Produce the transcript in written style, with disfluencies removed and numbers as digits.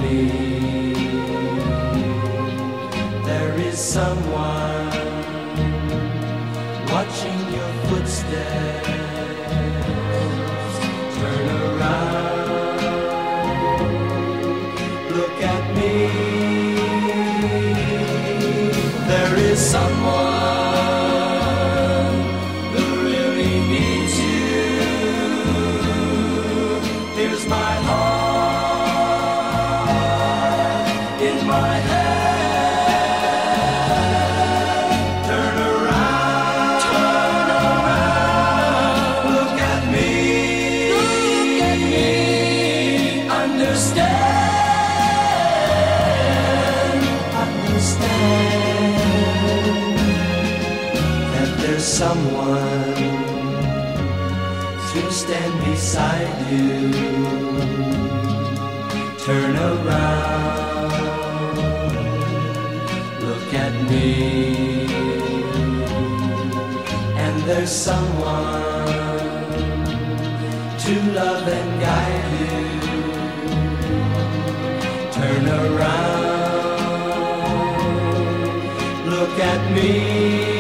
There is someone watching your footsteps. Turn around, look at me. There is someone who really needs you. Here's my heart in my hand. Turn around, look at me, understand that there's someone to stand beside you. Turn around, look at me, and there's someone to love and guide you. Turn around, look at me.